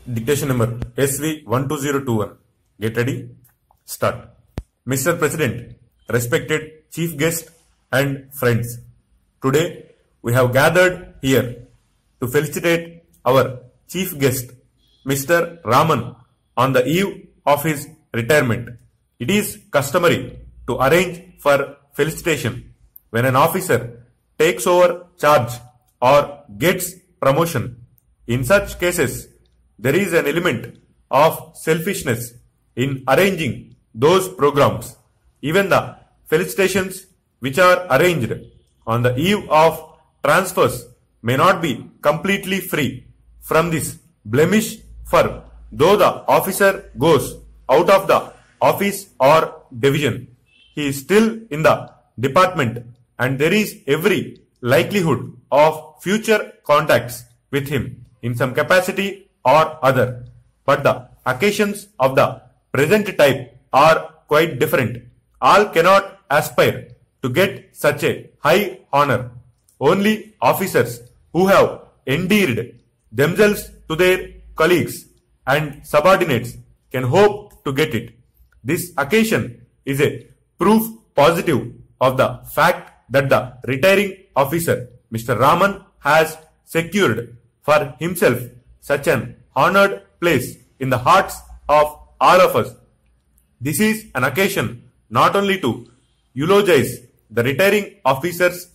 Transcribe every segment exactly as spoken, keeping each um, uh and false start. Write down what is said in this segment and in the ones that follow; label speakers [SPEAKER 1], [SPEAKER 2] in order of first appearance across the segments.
[SPEAKER 1] Dictation number S V one two zero two one. Get ready. Start. Mister President, respected chief guest and friends. Today we have gathered here to felicitate our chief guest, Mister Raman, on the eve of his retirement. It is customary to arrange for felicitation when an officer takes over charge or gets promotion. In such cases, there is an element of selfishness in arranging those programs. Even the felicitations which are arranged on the eve of transfers may not be completely free from this blemish, for though the officer goes out of the office or division, he is still in the department and there is every likelihood of future contacts with him in some capacity or other. But the occasions of the present type are quite different. All cannot aspire to get such a high honor. Only officers who have endeared themselves to their colleagues and subordinates can hope to get it. This occasion is a proof positive of the fact that the retiring officer, Mister Raman, has secured for himself such an honored place in the hearts of all of us. This is an occasion not only to eulogize the retiring officer's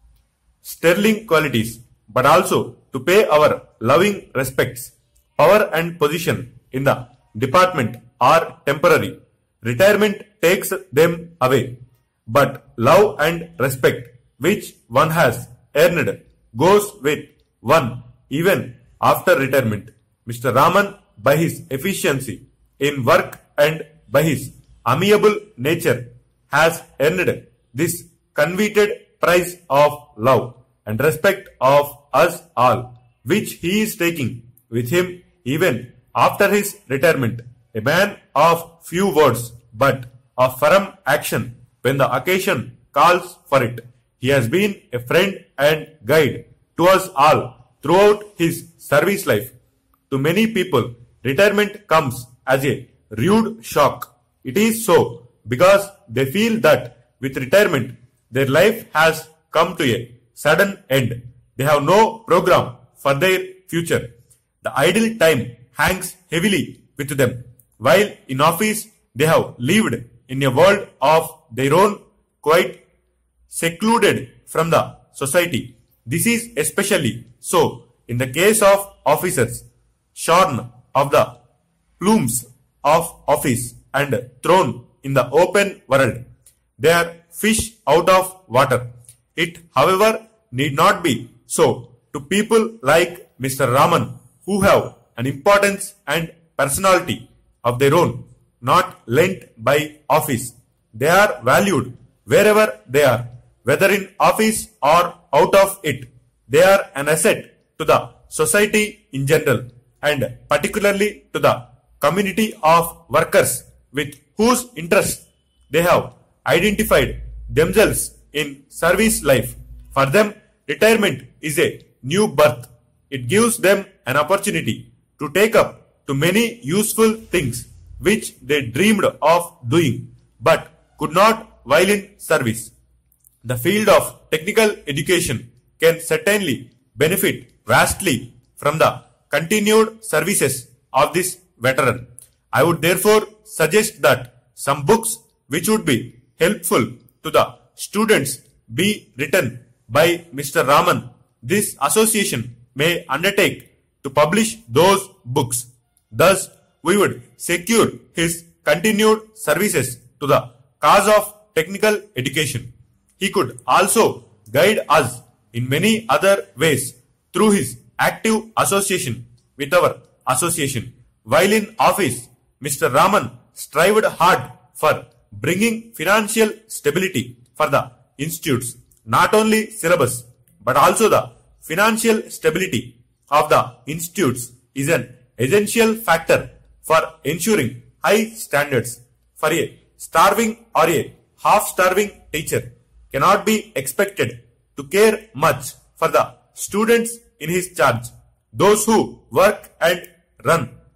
[SPEAKER 1] sterling qualities, but also to pay our loving respects. Power and position in the department are temporary. Retirement takes them away. But love and respect which one has earned goes with one even after retirement. Mister Raman, by his efficiency in work and by his amiable nature, has earned this coveted prize of love and respect of us all, which he is taking with him even after his retirement. A man of few words, but of firm action when the occasion calls for it. He has been a friend and guide to us all throughout his service life. To many people, retirement comes as a rude shock. It is so because they feel that with retirement, their life has come to a sudden end. They have no program for their future. The idle time hangs heavily with them, while in office they have lived in a world of their own, quite secluded from the society. This is especially so in the case of officers shorn of the plumes of office and thrown in the open world. They are fish out of water. It, however, need not be so to people like Mister Raman, who have an importance and personality of their own, not lent by office. They are valued wherever they are, whether in office or out of it. They are an asset to the society in general, and particularly to the community of workers with whose interests they have identified themselves in service life. For them, retirement is a new birth. It gives them an opportunity to take up to many useful things which they dreamed of doing, but could not while in service. The field of technical education can certainly benefit vastly from the continued services of this veteran. I would therefore suggest that some books which would be helpful to the students be written by Mister Raman. This association may undertake to publish those books. Thus, we would secure his continued services to the cause of technical education. He could also guide us in many other ways through his active association with our association. While in office, Mister Raman strived hard for bringing financial stability for the institutes. Not only syllabus, but also the financial stability of the institutes is an essential factor for ensuring high standards. For a starving or a half-starving teacher cannot be expected to care much for the students in his charge. Those who work and run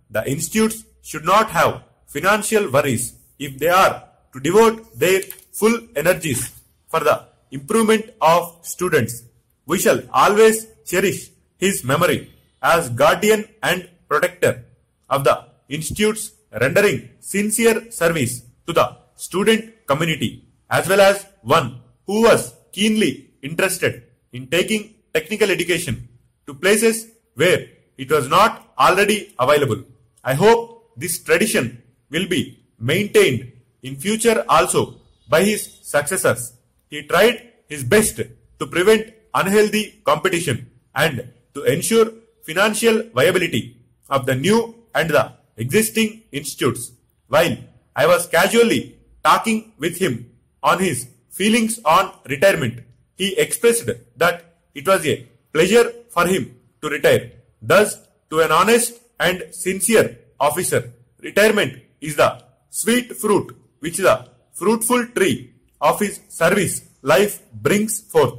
[SPEAKER 1] the institutes should not have financial worries if they are to devote their full energies for the improvement of students. We shall always cherish his memory as guardian and protector of the institutes, rendering sincere service to the student community, as well as one who was keenly interested in taking technical education to places where it was not already available. I hope this tradition will be maintained in future also by his successors. He tried his best to prevent unhealthy competition and to ensure financial viability of the new and the existing institutes. While I was casually talking with him on his feelings on retirement, he expressed that it was a pleasure for him to retire. Thus, to an honest and sincere officer, retirement is the sweet fruit which the fruitful tree of his service life brings forth.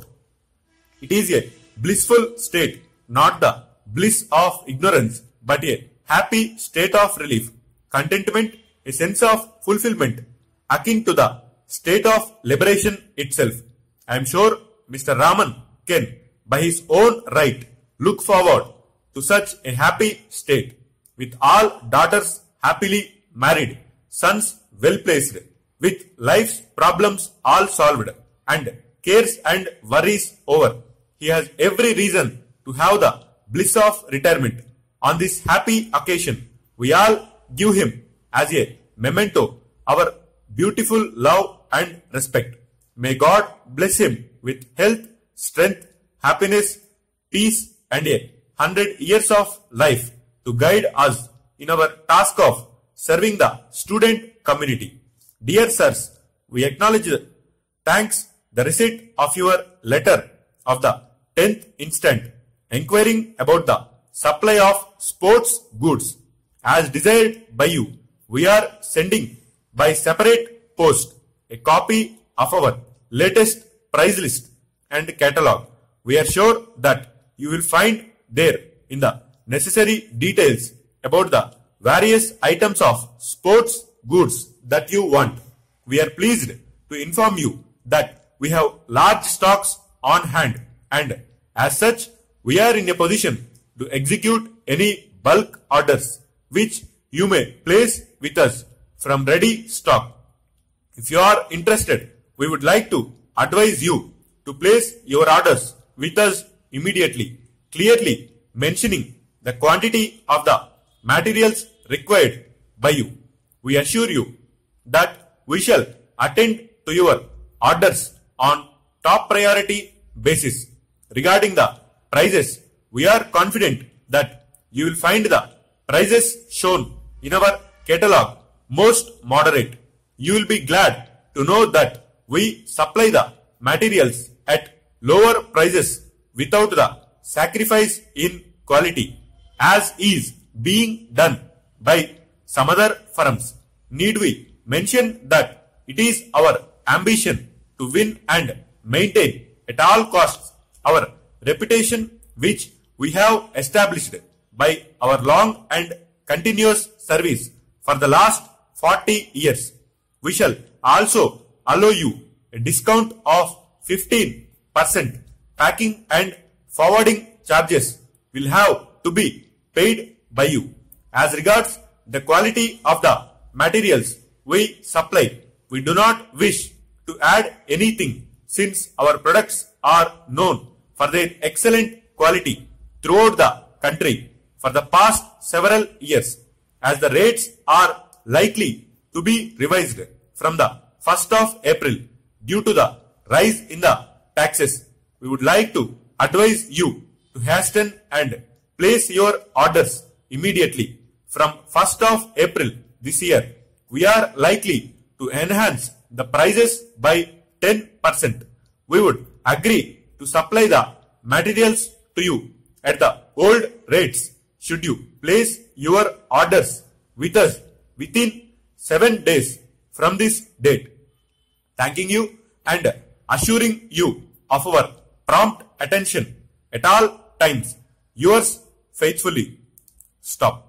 [SPEAKER 1] It is a blissful state, not the bliss of ignorance, but a happy state of relief, contentment, a sense of fulfillment, akin to the state of liberation itself. I am sure Mister Raman can, by his own right, look forward to such a happy state, with all daughters happily married, sons well placed, with life's problems all solved, and cares and worries over. He has every reason to have the bliss of retirement. On this happy occasion, we all give him as a memento our beautiful love and respect. May God bless him with health, strength, happiness, peace, and a hundred years of life to guide us in our task of serving the student community. Dear sirs, we acknowledge thanks the receipt of your letter of the tenth instant inquiring about the supply of sports goods. As desired by you, we are sending by separate post a copy of our latest price list and catalog. We are sure that you will find there in the necessary details about the various items of sports goods that you want. We are pleased to inform you that we have large stocks on hand, and as such, we are in a position to execute any bulk orders which you may place with us from ready stock. If you are interested, we would like to advise you to place your orders with us immediately, clearly mentioning the quantity of the materials required by you. We assure you that we shall attend to your orders on top priority basis. Regarding the prices, we are confident that you will find the prices shown in our catalog most moderate. You will be glad to know that we supply the materials at lower prices without the sacrifice in quality, as is being done by some other firms. Need we mention that it is our ambition to win and maintain at all costs our reputation which we have established by our long and continuous service for the last forty years. We shall also allow you a discount of fifteen percent. Packing and forwarding charges will have to be paid by you. As regards the quality of the materials we supply, we do not wish to add anything since our products are known for their excellent quality throughout the country for the past several years. As the rates are likely to be revised from the first of April due to the rise in the taxes, we would like to advise you to hasten and place your orders immediately. From first of April this year, we are likely to enhance the prices by ten percent. We would agree to supply the materials to you at the old rates should you place your orders with us within seven days from this date. Thanking you and assuring you of our prompt attention at all times. Yours faithfully. Stop.